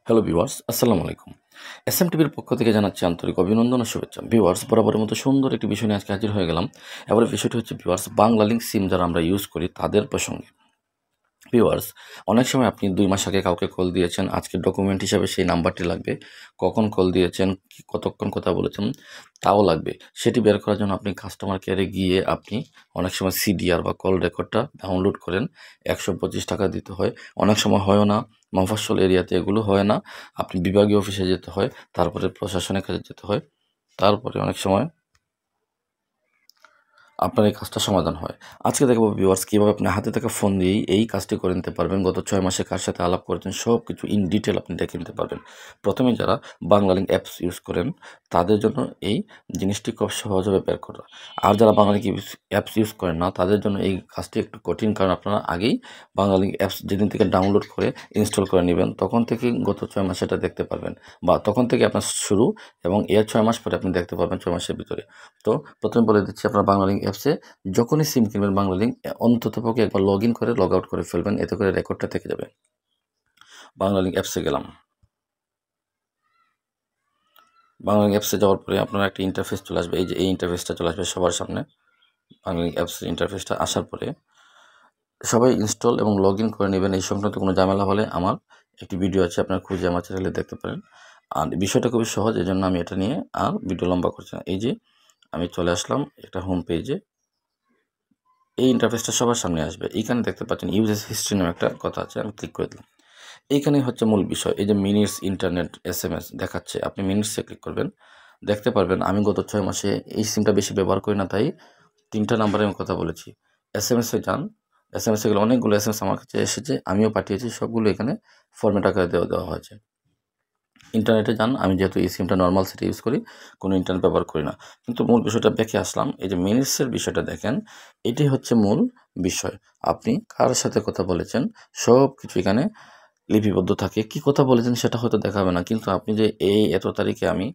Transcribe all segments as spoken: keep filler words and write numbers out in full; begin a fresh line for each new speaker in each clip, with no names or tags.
Hello viewers, আসসালামু আলাইকুম। SM টিভির পক্ষ থেকে জানাচ্ছি আন্তরিক অভিনন্দন ও শুভেচ্ছা। ভিউয়ার্স, বরাবরের মতো সুন্দর একটি বিষয় নিয়ে আজকে হাজির হয়ে গেলাম। এবার বিষয়টি হচ্ছে ভিউয়ার্স, বাংলালিংক সিম যারা আমরা ইউজ করি তাদের প্রসঙ্গে। ভিউয়ার্স, অনেক সময় আপনি দুই মাস আগে কাউকে কল দিয়েছেন, আজকে ডকুমেন্ট হিসাবে সেই নাম্বারটি লাগবে। কখন কল দিয়েছেন, কি কতক্ষণ কথা বলেছেন তাও লাগবে। সেটি বের করার জন্য আপনি কাস্টমার কেয়ারে গিয়ে আপনি অনেক সময় সিডিআর বা কল রেকর্ডটা ডাউনলোড করেন। একশো পঁচিশ টাকা দিতে হয়। অনেক সময় হয়ও না, মফস্বল এরিয়াতে এগুলো হয় না। আপনি বিভাগীয় অফিসে যেতে হয়, তারপরে প্রশাসনের কাছে যেতে হয়, তারপরে অনেক সময় আপনার এই কাজটা সমাধান হয়। আজকে দেখব ভিউয়ার্স কীভাবে আপনি হাতে থাকা ফোন দিয়েই এই কাজটি করে নিতে পারবেন। গত ছয় মাসে কার সাথে আলাপ করেছেন সব কিছু ইন ডিটেল আপনি দেখে নিতে পারবেন। প্রথমে যারা বাংলালিংক অ্যাপস ইউজ করেন তাদের জন্য এই জিনিসটি খুব সহজভাবে বের করা। আর যারা বাংলালিংক ইউজ অ্যাপস ইউজ করেন না তাদের জন্য এই কাজটি একটু কঠিন, কারণ আপনারা আগেই বাংলালিংক অ্যাপস যেদিন থেকে ডাউনলোড করে ইনস্টল করে নেবেন তখন থেকেই গত ছয় মাসে এটা দেখতে পারবেন, বা তখন থেকে আপনার শুরু, এবং এর ছয় মাস পরে আপনি দেখতে পারবেন ছয় মাসের ভিতরে। তো প্রথমে বলে দিচ্ছি, আপনার বাংলালিংক অ্যাপসে যখনই সিম কিনবেন বাংলালিংক অন্ততপক্ষে একবার লগ ইন করে লগ আউট করে ফেলবেন, এতে করে রেকর্ডটা থেকে যাবে। বাংলালিংক অ্যাপসে গেলাম। বাংলালিংক অ্যাপসে যাওয়ার পরে আপনার একটা ইন্টারফেস চলে আসবে। এই যে এই ইন্টারফেসটা চলে আসবে সবার সামনে। বাংলালিংক অ্যাপসের ইন্টারফেসটা আসার পরে সবাই ইনস্টল এবং লগ ইন করে নেবেন। এই সংক্রান্ত কোনো ঝামেলা হলে আমার একটি ভিডিও আছে, আপনার খুঁজে আমার চ্যানেলে দেখতে পারেন। আর বিষয়টা খুবই সহজ, এই জন্য আমি এটা নিয়ে আর ভিডিও লম্বা করছি না। এই যে আমি চলে আসলাম একটা হোম পেজে। এই ইন্টারফেসটা সবার সামনে আসবে। এইখানে দেখতে পাচ্ছেন ইউজেস হিস্ট্রি নামে একটা কথা আছে, আমি ক্লিক করে দিলাম। এইখানে হচ্ছে মূল বিষয়। এই যে minutes, internet, S M S দেখাচ্ছে, আপনি মিনিটসে ক্লিক করবেন। দেখতে পারবেন আমি গত ছয় মাসে এই সিমটা বেশি ব্যবহার করি না, তাই তিনটা নাম্বারে আমি কথা বলেছি। এস এম এসে যান। এস এম এসে গেলে অনেকগুলো এস এম এস আমার কাছে এসেছে, আমিও পাঠিয়েছি, সবগুলো এখানে ফরম্যাট আকারে দেওয়া দেওয়া হয়েছে। ইন্টারনেটে যান। আমি যেহেতু এই সিমটা নর্মাল সেটা ইউজ করি, কোনো ইন্টারনেট ব্যবহার করি না, কিন্তু মূল বিষয়টা দেখে আসলাম। এই যে মিনিটসের বিষয়টা দেখেন, এটি হচ্ছে মূল বিষয়। আপনি কার সাথে কথা বলেছেন সব কিছু এখানে লিপিবদ্ধ থাকে। কি কথা বলেছেন সেটা হয়তো দেখাবে না, কিন্তু আপনি যে এই এত তারিখে আমি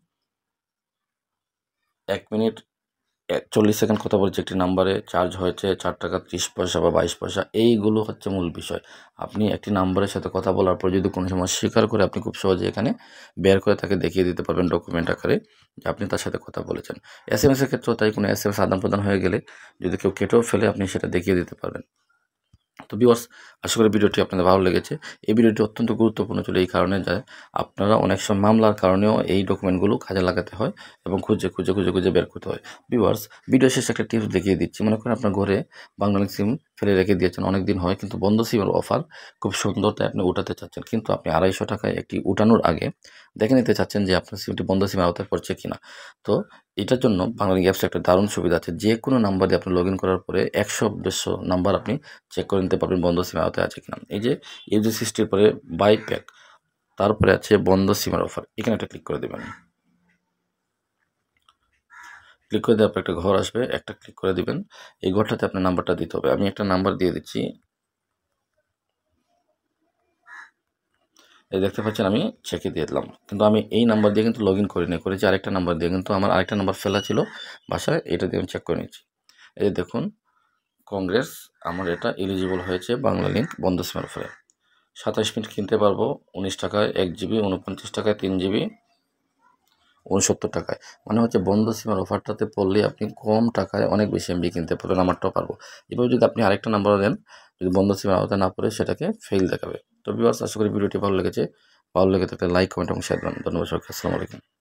এক মিনিট চল্লিশ সেকেন্ড কথা বলছি একটি নাম্বারে, চার্জ হয়েছে চার টাকা ত্রিশ পয়সা বা বাইশ পয়সা, এইগুলো হচ্ছে মূল বিষয়। আপনি একটি নাম্বারের সাথে কথা বলার পর যদি কোনো সময় স্বীকার করে, আপনি খুব সহজে এখানে বের করে তাকে দেখিয়ে দিতে পারবেন ডকুমেন্ট আকারে যে আপনি তার সাথে কথা বলেছেন। এস এম এসের ক্ষেত্রেও তাই, কোনো এস এম এস আদান প্রদান হয়ে গেলে যদি কেউ কেটেও ফেলে আপনি সেটা দেখিয়ে দিতে পারবেন। তো ভিউয়ার্স, আশা করি ভিডিওটি আপনাদের ভালো লেগেছে। এই ভিডিওটি অত্যন্ত গুরুত্বপূর্ণ ছিল এই কারণে যে আপনারা অনেক সময় মামলার কারণেও এই ডকুমেন্টগুলো কাজে লাগাতে হয় এবং খুঁজে খুঁজে খুঁজে খুঁজে বের করতে হয়। ভিউয়ার্স, ভিডিও শেষে একটা টিপস দেখিয়ে দিচ্ছি। মনে করেন আপনার ঘরে বাংলালিংক সিম ফেলে রেখে দিয়েছেন, অনেক দিন হয়, কিন্তু বন্ধ সিমের অফার খুব সুন্দর, তাই আপনি উঠাতে চাচ্ছেন, কিন্তু আপনি আড়াইশো টাকায় একটি উঠানোর আগে দেখে নিতে চাচ্ছেন যে আপনার সিমটি বন্ধ সিমের আওতায় পড়ছে কিনা। তো এটার জন্য বাংলালিংক অ্যাপসে একটা দারুণ সুবিধা আছে। যে কোনো নাম্বার দিয়ে আপনি লগ ইন করার পরে একশো দেড়শো নাম্বার আপনি চেক করে নিতে পারবেন বন্ধ সিমের আওতায় আছে কিনা। এই যে ইউজি সিস্টের পরে বাই প্যাক, তারপরে আছে বন্ধ সিমের অফার, এখানে একটা ক্লিক করে দেবেন। ক্লিক করে দেওয়ার পর একটা ঘর আসবে, একটা ক্লিক করে দিবেন। এই ঘরটাতে আপনার নাম্বারটা দিতে হবে। আমি একটা নাম্বার দিয়ে দিচ্ছি, এই দেখতে পাচ্ছেন আমি চেকে দিয়ে দিলাম, কিন্তু আমি এই নাম্বার দিয়ে কিন্তু লগ ইন করি না, করেছি আরেকটা নাম্বার দিয়ে, কিন্তু আমার আরেকটা নাম্বার ফেলা ছিল বাসায়, এটা দিয়ে আমি চেক করে নিচ্ছি। এই যে দেখুন, কংগ্রেস, আমার এটা এলিজিবল হয়েছে বাংলালিংক বন্ধ সিমের অফারে। সাতাশ মিনিট কিনতে পারবো উনিশ টাকায় এক জিবি, উনপঞ্চাশ টাকায় তিন জিবি, উনসত্তর টাকায়। মানে হচ্ছে বন্ধ সিমের অফারটাতে পড়লে আপনি কম টাকায় অনেক বেশি এমবি কিনতে পারবেন, আমারটাও পারবো। এভাবে যদি আপনি আরেকটা নাম্বার দেন, যদি বন্ধ সিমের আওতায় না পড়ে সেটাকে ফেল দেখাবে। তো ভিউয়ার্স, আশা করি ভিডিওটি ভালো লেগেছে। ভালো লেগে থাকলে লাইক, কমেন্ট এবং শেয়ার করবেন। ধন্যবাদ সবাইকে। আসসালামু আলাইকুম।